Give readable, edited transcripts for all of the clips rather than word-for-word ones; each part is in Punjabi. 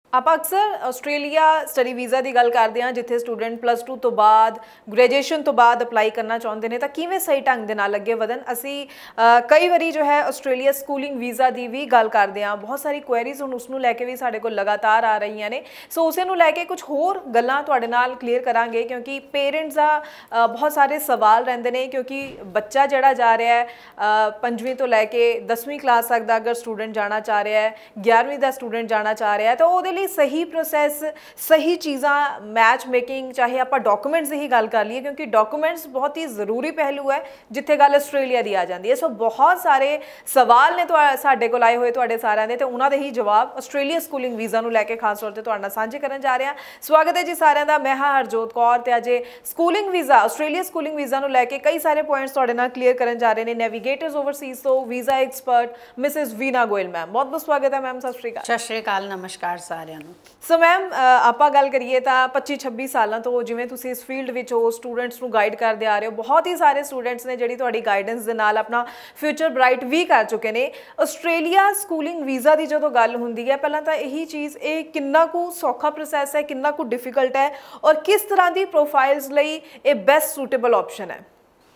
ਆਪਾਂ ਅਕਸਰ ਆਸਟ੍ਰੇਲੀਆ ਸਟੱਡੀ ਵੀਜ਼ਾ ਦੀ ਗੱਲ ਕਰਦੇ ਹਾਂ ਜਿੱਥੇ ਸਟੂਡੈਂਟ +2 ਤੋਂ ਬਾਅਦ ਗ੍ਰੈਜੂਏਸ਼ਨ ਤੋਂ ਬਾਅਦ ਅਪਲਾਈ ਕਰਨਾ ਚਾਹੁੰਦੇ ਨੇ ਤਾਂ ਕਿਵੇਂ ਸਹੀ ਢੰਗ ਦੇ ਨਾਲ ਅੱਗੇ ਵਧਣ। ਅਸੀਂ ਕਈ ਵਾਰੀ ਜੋ ਹੈ ਆਸਟ੍ਰੇਲੀਆ ਸਕੂਲਿੰਗ ਵੀਜ਼ਾ ਦੀ ਵੀ ਗੱਲ ਕਰਦੇ ਹਾਂ, ਬਹੁਤ ਸਾਰੀ ਕੁਐਰੀਜ਼ ਹੁਣ ਉਸ ਨੂੰ ਲੈ ਕੇ ਵੀ ਸਾਡੇ ਕੋਲ ਲਗਾਤਾਰ ਆ ਰਹੀਆਂ ਨੇ। ਸੋ ਉਸੇ ਨੂੰ ਲੈ ਕੇ ਕੁਝ ਹੋਰ ਗੱਲਾਂ ਤੁਹਾਡੇ ਨਾਲ ਕਲੀਅਰ ਕਰਾਂਗੇ ਕਿਉਂਕਿ ਪੇਰੈਂਟਸ ਦਾ ਬਹੁਤ ਸਾਰੇ ਸਵਾਲ ਰਹਿੰਦੇ ਨੇ ਕਿਉਂਕਿ ਬੱਚਾ ਜਿਹੜਾ ਜਾ ਰਿਹਾ ਹੈ 5ਵੀਂ ਤੋਂ ਲੈ ਕੇ 10ਵੀਂ ਕਲਾਸ ਤੱਕ ਦਾ ਅਗਰ ਸਟੂਡੈਂਟ ਜਾਣਾ ਚਾਹ ਰਿਹਾ ਹੈ, 11ਵੀਂ ਦਾ ਸਟੂਡੈਂਟ ਜਾਣਾ ਚਾਹ ਰਿਹਾ ਹੈ ਤਾਂ ਉਹਦੇ सही प्रोसैस सही चीज़ा मैच मेकिंग चाहे आप डॉक्यूमेंट्स की गल कर लीए क्योंकि डॉक्यूमेंट्स बहुत ही ज़रूरी पहलू है जिथे गल आस्ट्रेलिया की आ जाती है। सो बहुत सारे सवाल ने साडे कोल आए हुए तुहाडे सारिਆਂ ਦੇ ਤੇ ਉਹਨਾਂ ਦੇ ਹੀ ਜਵਾਬ ਆਸਟ੍ਰੇਲੀਆ ਸਕੂਲਿੰਗ ਵੀਜ਼ਾ ਨੂੰ ਲੈ ਕੇ ਖਾਸ ਤੌਰ ਤੇ ਤੁਹਾਡੇ ਨਾਲ ਸਾਂਝੇ ਕਰਨ ਜਾ ਰਹੇ ਹਾਂ। ਸਵਾਗਤ ਹੈ ਜੀ ਸਾਰਿਆਂ ਦਾ। ਮੈਂ ਹਾਂ ਹਰਜੋਤ ਕੌਰ ਤੇ ਅੱਜ schooling visa Australia schooling visa ਨੂੰ ਲੈ ਕੇ ਕਈ ਸਾਰੇ ਪੁਆਇੰਟਸ ਤੁਹਾਡੇ ਨਾਲ ਕਲੀਅਰ ਕਰਨ ਜਾ ਰਹੇ ਨੇ। ਨੈਵੀਗੇਟਰਸ ਓਵਰਸੀਜ਼ ਤੋਂ visa expert Mrs Veena Goyal ma'am, ਬਹੁਤ ਬਹੁਤ ਸਵਾਗਤ ਹੈ ਮੈਮ। ਸਤਿ ਸ਼੍ਰੀ ਅਕਾਲ। ਸਤਿ ਸ਼੍ਰੀ ਅਕਾਲ, ਨਮਸਕਾਰ ਸਾਰਿਆਂ ਨੂੰ। ਸੋ ਮੈਮ ਆਪਾਂ ਗੱਲ ਕਰੀਏ ਤਾਂ 25-26 ਸਾਲਾਂ ਤੋਂ ਜਿਵੇਂ ਤੁਸੀਂ ਇਸ ਫੀਲਡ ਵਿੱਚ ਹੋ, ਸਟੂਡੈਂਟਸ ਨੂੰ ਗਾਈਡ ਕਰਦੇ ਆ ਰਹੇ ਹੋ, ਬਹੁਤ ਹੀ ਸਾਰੇ ਸਟੂਡੈਂਟਸ ਨੇ ਜਿਹੜੀ ਤੁਹਾਡੀ ਗਾਈਡੈਂਸ ਦੇ ਨਾਲ ਆਪਣਾ ਫਿਊਚਰ ਬ੍ਰਾਈਟ ਵੀ ਕਰ ਚੁੱਕੇ ਨੇ। ਆਸਟ੍ਰੇਲੀਆ ਸਕੂਲਿੰਗ ਵੀਜ਼ਾ ਦੀ ਜਦੋਂ ਗੱਲ ਹੁੰਦੀ ਹੈ ਪਹਿਲਾਂ ਤਾਂ ਇਹੀ ਚੀਜ਼, ਇਹ ਕਿੰਨਾ ਕੁ ਸੌਖਾ ਪ੍ਰੋਸੈਸ ਹੈ, ਕਿੰਨਾ ਕੁ ਡਿਫਿਕਲਟ ਹੈ ਔਰ ਕਿਸ ਤਰ੍ਹਾਂ ਦੀ ਪ੍ਰੋਫਾਈਲਸ ਲਈ ਇਹ ਬੈਸਟ ਸੂਟੇਬਲ ਆਪਸ਼ਨ ਹੈ?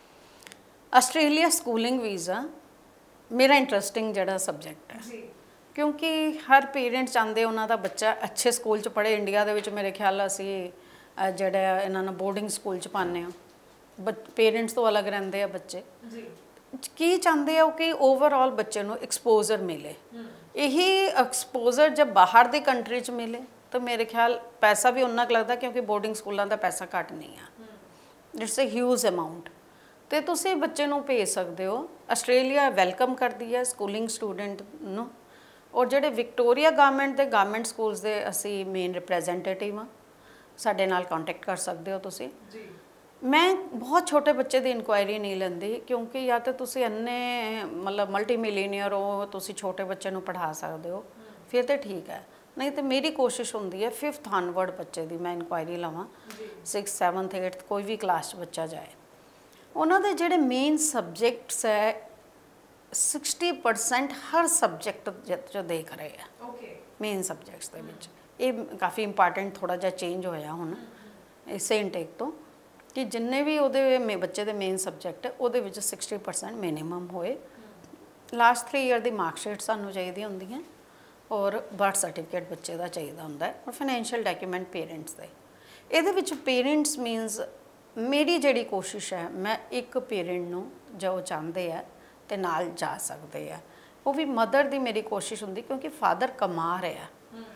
ਆਸਟ੍ਰੇਲੀਆ ਸਕੂਲਿੰਗ ਵੀਜ਼ਾ ਮੇਰਾ ਇੰਟਰਸਟਿੰਗ ਜਿਹੜਾ ਸਬਜੈਕਟ ਹੈ ਜੀ, ਕਿਉਂਕਿ ਹਰ ਪੇਰੈਂਟ ਚਾਹੁੰਦੇ ਉਹਨਾਂ ਦਾ ਬੱਚਾ ਅੱਛੇ ਸਕੂਲ 'ਚ ਪੜ੍ਹੇ। ਇੰਡੀਆ ਦੇ ਵਿੱਚ ਮੇਰੇ ਖਿਆਲ ਅਸੀਂ ਜਿਹੜਾ ਇਹਨਾਂ ਨੂੰ ਬੋਰਡਿੰਗ ਸਕੂਲ 'ਚ ਪਾਉਂਦੇ ਹਾਂ, ਪੇਰੈਂਟਸ ਤੋਂ ਅਲੱਗ ਰਹਿੰਦੇ ਆ ਬੱਚੇ ਜੀ। ਕੀ ਚਾਹੁੰਦੇ ਆ ਕਿ ਓਵਰਆਲ ਬੱਚੇ ਨੂੰ ਐਕਸਪੋਜ਼ਰ ਮਿਲੇ। ਇਹੀ ਐਕਸਪੋਜ਼ਰ ਜਦ ਬਾਹਰ ਦੀ ਕੰਟਰੀ 'ਚ ਮਿਲੇ ਤਾਂ ਮੇਰੇ ਖਿਆਲ ਪੈਸਾ ਵੀ ਉਨਾ ਕੁ ਲੱਗਦਾ ਕਿਉਂਕਿ ਬੋਰਡਿੰਗ ਸਕੂਲਾਂ ਦਾ ਪੈਸਾ ਘੱਟ ਨਹੀਂ ਆ, ਇਟਸ ਅ ਹਿਊਜ ਅਮਾਊਂਟ। ਤੇ ਤੁਸੀਂ ਬੱਚੇ ਨੂੰ ਭੇਜ ਸਕਦੇ ਹੋ। ਆਸਟ੍ਰੇਲੀਆ ਵੈਲਕਮ ਕਰਦੀ ਹੈ ਸਕੂਲਿੰਗ ਸਟੂਡੈਂਟ ਨੂੰ। ਔਰ ਜਿਹੜੇ ਵਿਕਟੋਰੀਆ ਗਵਰਨਮੈਂਟ ਸਕੂਲਸ ਦੇ ਅਸੀਂ ਮੇਨ ਰਿਪਰੈਜ਼ੈਂਟੇਟਿਵ ਹਾਂ, ਸਾਡੇ ਨਾਲ ਕੰਟੈਕਟ ਕਰ ਸਕਦੇ ਹੋ ਤੁਸੀਂ ਜੀ। ਮੈਂ ਬਹੁਤ ਛੋਟੇ ਬੱਚੇ ਦੀ ਇਨਕੁਆਇਰੀ ਨਹੀਂ ਲੈਂਦੀ ਕਿਉਂਕਿ ਜਾਂ ਤਾਂ ਤੁਸੀਂ ਇੰਨੇ ਮਤਲਬ ਮਲਟੀ ਮਿਲੀਨੀਅਰ ਹੋ, ਤੁਸੀਂ ਛੋਟੇ ਬੱਚੇ ਨੂੰ ਪੜ੍ਹਾ ਸਕਦੇ ਹੋ ਫਿਰ ਤਾਂ ਠੀਕ ਹੈ, ਨਹੀਂ ਤਾਂ ਮੇਰੀ ਕੋਸ਼ਿਸ਼ ਹੁੰਦੀ ਹੈ 5th ਅਨਵਰਡ ਬੱਚੇ ਦੀ ਮੈਂ ਇਨਕੁਆਇਰੀ ਲਵਾਂ। 6th 7th 8th ਕੋਈ ਵੀ ਕਲਾਸ 'ਚ ਬੱਚਾ ਜਾਏ, ਉਹਨਾਂ ਦੇ ਜਿਹੜੇ ਮੇਨ ਸਬਜੈਕਟਸ ਹੈ 60% ਹਰ ਸਬਜੈਕਟ ਜੋ ਦੇਖ ਰਹੇ ਆ ਮੇਨ ਸਬਜੈਕਟਸ ਦੇ ਵਿੱਚ। ਇਹ ਕਾਫੀ ਇੰਪੋਰਟੈਂਟ ਥੋੜ੍ਹਾ ਜਿਹਾ ਚੇਂਜ ਹੋਇਆ ਹੁਣ ਇਸੇ ਇਨਟੇਕ ਤੋਂ ਕਿ ਜਿੰਨੇ ਵੀ ਉਹਦੇ ਬੱਚੇ ਦੇ ਮੇਨ ਸਬਜੈਕਟ ਉਹਦੇ ਵਿੱਚ 60% ਮਿਨੀਮਮ ਹੋਏ। ਲਾਸਟ 3 ਈਅਰ ਦੀ ਮਾਰਕਸ਼ੀਟ ਸਾਨੂੰ ਚਾਹੀਦੀ ਹੁੰਦੀ ਹੈ ਔਰ ਬਰਥ ਸਰਟੀਫਿਕੇਟ ਬੱਚੇ ਦਾ ਚਾਹੀਦਾ ਹੁੰਦਾ ਹੈ ਔਰ ਫਾਈਨੈਂਸ਼ੀਅਲ ਡਾਕੂਮੈਂਟ ਪੇਰੈਂਟਸ ਦੇ। ਇਹਦੇ ਵਿੱਚ ਪੇਰੈਂਟਸ ਮੀਨਸ ਮੇਰੀ ਜਿਹੜੀ ਕੋਸ਼ਿਸ਼ ਹੈ ਮੈਂ ਇੱਕ ਪੇਰੈਂਟ ਨੂੰ ਜੋ ਚਾਹੁੰਦੇ ਆ ਤੇ ਨਾਲ ਜਾ ਸਕਦੇ ਆ, ਉਹ ਵੀ ਮਦਰ ਦੀ ਮੇਰੀ ਕੋਸ਼ਿਸ਼ ਹੁੰਦੀ ਕਿਉਂਕਿ ਫਾਦਰ ਕਮਾ ਰਿਹਾ,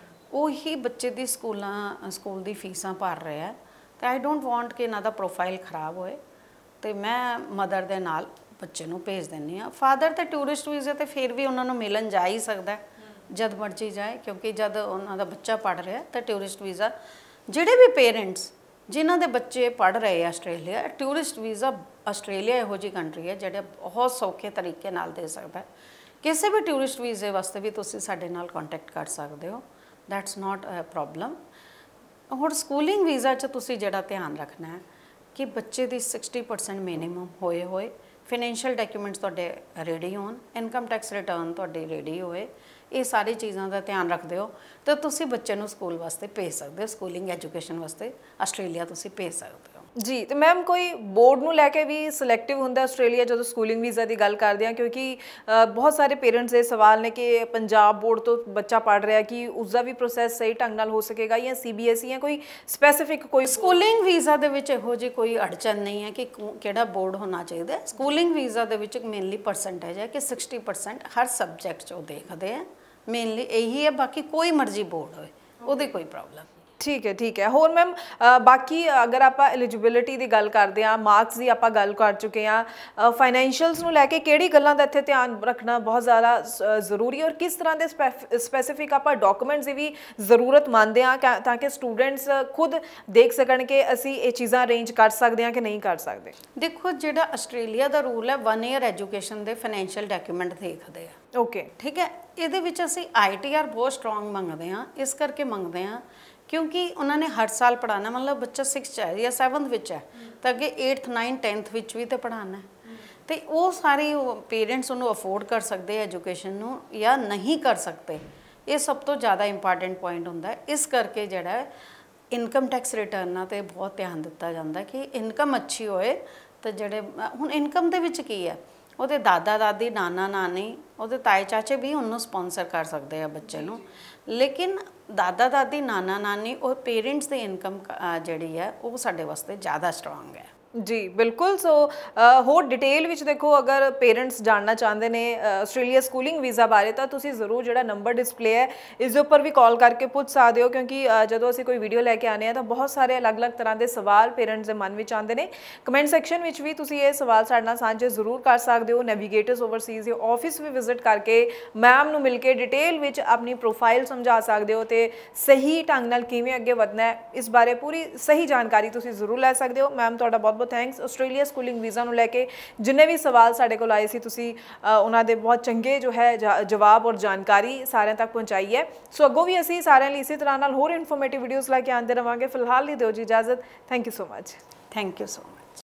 ਉਹੀ ਬੱਚੇ ਦੀ ਸਕੂਲ ਦੀ ਫੀਸਾਂ ਭਰ ਰਿਹਾ ਤੇ ਆਈ ਡੋਂਟ ਵਾਂਟ ਕਿ ਇਹਨਾਂ ਦਾ ਪ੍ਰੋਫਾਈਲ ਖਰਾਬ ਹੋਏ ਤੇ ਮੈਂ ਮਦਰ ਦੇ ਨਾਲ ਬੱਚੇ ਨੂੰ ਭੇਜ ਦਿੰਦੀ ਹਾਂ। ਫਾਦਰ ਤੇ ਟੂਰਿਸਟ ਵੀਜ਼ੇ ਤੇ ਫਿਰ ਵੀ ਉਹਨਾਂ ਨੂੰ ਮਿਲਣ ਜਾ ਹੀ ਸਕਦਾ ਜਦ ਮਰਜ਼ੀ ਜਾਏ ਕਿਉਂਕਿ ਜਦ ਉਹਨਾਂ ਦਾ ਬੱਚਾ ਪੜ੍ਹ ਰਿਹਾ ਤਾਂ ਟੂਰਿਸਟ ਵੀਜ਼ਾ ਜਿਹੜੇ ਵੀ ਪੇਰੈਂਟਸ ਜਿਨ੍ਹਾਂ ਦੇ ਬੱਚੇ ਪੜ੍ਹ ਰਹੇ ਆ ਆਸਟ੍ਰੇਲੀਆ, ਟੂਰਿਸਟ ਵੀਜ਼ਾ ਆਸਟ੍ਰੇਲੀਆ ਇਹੋ ਜਿਹੀ ਕੰਟਰੀ ਹੈ ਜਿਹੜਾ ਬਹੁਤ ਸੌਖੇ ਤਰੀਕੇ ਨਾਲ ਦੇ ਸਕਦਾ। ਕਿਸੇ ਵੀ ਟੂਰਿਸਟ ਵੀਜ਼ੇ ਵਾਸਤੇ ਵੀ ਤੁਸੀਂ ਸਾਡੇ ਨਾਲ ਕੰਟੈਕਟ ਕਰ ਸਕਦੇ ਹੋ, ਦੈਟਸ ਨਾਟ ਅ ਪ੍ਰੋਬਲਮ। ਹੁਣ ਸਕੂਲਿੰਗ ਵੀਜ਼ਾ 'ਚ ਤੁਸੀਂ ਜਿਹੜਾ ਧਿਆਨ ਰੱਖਣਾ ਹੈ ਕਿ ਬੱਚੇ ਦੀ 60% ਮਿਨੀਮਮ ਹੋਏ, ਫਾਈਨੈਂਸ਼ੀਅਲ ਡਾਕੂਮੈਂਟਸ ਤੁਹਾਡੇ ਰੈਡੀ ਹੋਣ, ਇਨਕਮ ਟੈਕਸ ਰਿਟਰਨ ਤੁਹਾਡੀ ਰੈਡੀ ਹੋਏ, ਇਹ ਸਾਰੀ ਚੀਜ਼ਾਂ ਦਾ ਧਿਆਨ ਰੱਖਦੇ ਹੋ ਤਾਂ ਤੁਸੀਂ ਬੱਚੇ ਨੂੰ ਸਕੂਲ ਵਾਸਤੇ ਭੇਜ ਸਕਦੇ ਹੋ। ਸਕੂਲਿੰਗ ਐਜੂਕੇਸ਼ਨ ਵਾਸਤੇ ਆਸਟ੍ਰੇਲੀਆ ਤੁਸੀਂ ਭੇਜ ਸਕਦੇ ਹੋ ਜੀ। ਤੇ ਮੈਮ ਕੋਈ ਬੋਰਡ ਨੂੰ ਲੈ ਕੇ ਵੀ ਸਿਲੈਕਟਿਵ ਹੁੰਦਾ ਆਸਟ੍ਰੇਲੀਆ ਜਦੋਂ ਸਕੂਲਿੰਗ ਵੀਜ਼ਾ ਦੀ ਗੱਲ ਕਰਦੇ ਹਾਂ ਕਿਉਂਕਿ ਬਹੁਤ ਸਾਰੇ ਪੇਰੈਂਟਸ ਦੇ ਸਵਾਲ ਨੇ ਕਿ ਪੰਜਾਬ ਬੋਰਡ ਤੋਂ ਬੱਚਾ ਪੜ੍ਹ ਰਿਹਾ ਕਿ ਉਸਦਾ ਵੀ ਪ੍ਰੋਸੈਸ ਸਹੀ ਢੰਗ ਨਾਲ ਹੋ ਸਕੇਗਾ ਜਾਂ CBSE ਜਾਂ ਕੋਈ ਸਪੈਸੀਫਿਕ ਕੋਈ ਸਕੂਲਿੰਗ ਵੀਜ਼ਾ ਦੇ ਵਿੱਚ ਇਹੋ ਜਿਹੀ ਕੋਈ ਅੜਚਨ ਨਹੀਂ ਹੈ ਕਿ ਕਿਹੜਾ ਬੋਰਡ ਹੋਣਾ ਚਾਹੀਦਾ। ਸਕੂਲਿੰਗ ਵੀਜ਼ਾ ਦੇ ਵਿੱਚ ਮੇਨਲੀ ਪਰਸੈਂਟੇਜ ਹੈ ਕਿ 60% ਹਰ ਸਬਜੈਕਟ 'ਚ ਉਹ ਦੇਖਦੇ ਆ, ਮੇਨਲੀ ਇਹੀ ਹੈ, ਬਾਕੀ ਕੋਈ ਮਰਜ਼ੀ ਬੋਰਡ ਹੋਏ ਉਹਦੀ ਕੋਈ ਪ੍ਰੋਬਲਮ। ਠੀਕ ਹੈ। ਹੋਰ ਮੈਮ ਬਾਕੀ ਅਗਰ ਆਪਾਂ ਐਲੀਜੀਬਿਲਿਟੀ ਦੀ ਗੱਲ ਕਰਦੇ ਹਾਂ, ਮਾਰਕਸ ਦੀ ਆਪਾਂ ਗੱਲ ਕਰ ਚੁੱਕੇ ਹਾਂ, ਫਾਈਨੈਂਸ਼ੀਅਲਸ ਨੂੰ ਲੈ ਕੇ ਕਿਹੜੀ ਗੱਲਾਂ ਦਾ ਇੱਥੇ ਧਿਆਨ ਰੱਖਣਾ ਬਹੁਤ ਜ਼ਿਆਦਾ ਜ਼ਰੂਰੀ ਔਰ ਕਿਸ ਤਰ੍ਹਾਂ ਦੇ ਸਪੈਸੀਫਿਕ ਆਪਾਂ ਡਾਕੂਮੈਂਟਸ ਦੀ ਵੀ ਜ਼ਰੂਰਤ ਮੰਨਦੇ ਹਾਂ ਤਾਂ ਕਿ ਸਟੂਡੈਂਟਸ ਖੁਦ ਦੇਖ ਸਕਣ ਕਿ ਅਸੀਂ ਇਹ ਚੀਜ਼ਾਂ ਅਰੇਂਜ ਕਰ ਸਕਦੇ ਹਾਂ ਕਿ ਨਹੀਂ ਕਰ ਸਕਦੇ? ਦੇਖੋ, ਜਿਹੜਾ ਆਸਟ੍ਰੇਲੀਆ ਦਾ ਰੂਲ ਹੈ 1 ਈਅਰ ਐਜੂਕੇਸ਼ਨ ਦੇ ਫਾਈਨੈਂਸ਼ੀਅਲ ਡਾਕੂਮੈਂਟ ਦੇਖਦੇ ਆ। ਠੀਕ ਹੈ। ਇਹਦੇ ਵਿੱਚ ਅਸੀਂ ITR ਬਹੁਤ ਸਟਰੋਂਗ ਮੰਗਦੇ ਹਾਂ, ਇਸ ਕਰਕੇ ਮੰਗਦੇ ਹਾਂ ਕਿਉਂਕਿ ਉਹਨਾਂ ਨੇ ਹਰ ਸਾਲ ਪੜ੍ਹਾਉਣਾ। ਮਤਲਬ ਬੱਚਾ 6th 'ਚ ਹੈ ਜਾਂ 7th ਵਿੱਚ ਹੈ ਤਾਂ ਅੱਗੇ 8th 9th 10th ਵਿੱਚ ਵੀ ਤਾਂ ਪੜ੍ਹਾਉਣਾ ਤੇ ਉਹ ਸਾਰੇ ਪੇਰੈਂਟਸ ਉਹਨੂੰ ਅਫੋਰਡ ਕਰ ਸਕਦੇ ਐਜੂਕੇਸ਼ਨ ਨੂੰ ਜਾਂ ਨਹੀਂ ਕਰ ਸਕਦੇ। ਇਹ ਸਭ ਤੋਂ ਜ਼ਿਆਦਾ ਇੰਪੋਰਟੈਂਟ ਪੁਆਇੰਟ ਹੁੰਦਾ ਹੈ। ਇਸ ਕਰਕੇ ਜਿਹੜਾ ਇਨਕਮ ਟੈਕਸ ਰਿਟਰਨਾਂ ਤੇ ਬਹੁਤ ਧਿਆਨ ਦਿੱਤਾ ਜਾਂਦਾ ਕਿ ਇਨਕਮ ਅੱਛੀ ਹੋਏ। ਤਾਂ ਜਿਹੜੇ ਹੁਣ ਇਨਕਮ ਦੇ ਵਿੱਚ ਕੀ ਹੈ, ਉਹਦੇ ਦਾਦਾ ਦਾਦੀ, ਨਾਨਾ ਨਾਨੀ, ਉਹਦੇ ਤਾਏ ਚਾਚੇ ਵੀ ਉਹਨੂੰ ਸਪਾਂਸਰ ਕਰ ਸਕਦੇ ਆ ਬੱਚੇ ਨੂੰ, ਲੇਕਿਨ ਦਾਦਾ ਦਾਦੀ, ਨਾਨਾ ਨਾਨੀ ਔਰ ਪੇਰੈਂਟਸ ਦੀ ਇਨਕਮ ਜਿਹੜੀ ਹੈ ਉਹ ਸਾਡੇ ਵਾਸਤੇ ਜ਼ਿਆਦਾ ਸਟਰੋਂਗ ਹੈ। जी बिल्कुल। सो होर डिटेल विच देखो, अगर पेरेंट्स जानना चाहते हैं आस्ट्रेलिया स्कूलिंग वीज़ा बारे तो तुसीं जरूर जो नंबर डिस्पले है इस उपर भी कॉल करके पूछ सकते हो, क्योंकि जो असीं कोई वीडियो लैके आने तो बहुत सारे अलग अलग तरह के सवाल पेरेंट्स के मन में आते हैं। कमेंट सैक्शन में भी तुसीं ये सवाल साडे नाल सांझे जरूर कर सकते हो। नेविगेटर्स ओवरसीज़ के ऑफिस भी विजिट करके मैम नूं मिल के डिटेल विच अपनी प्रोफाइल समझा सकते हो तो सही ढंग नाल किवें अगे वधना है इस बारे पूरी सही जानकारी तुसीं जरूर लै सकते हो। मैम तुहाडा बहुत बहुत थैंक्स। आस्ट्रेलिया स्कूलिंग वीज़ा नूं लैके जिन्ने भी सवाल साडे कोल आए सी तुसीं उन्हां दे बहुत चंगे जो है जवाब और जानकारी सारिਆਂ तक पहुँचाई है। सो अगों भी असीं सारिਆਂ ਲਈ इसी तरह नाल होर इन्फॉर्मेटिव वीडियोज़ लैके आंदे रहांगे। फिलहाल ਲਈ दिओ जी इजाजत। Thank you so much. Thank you so much.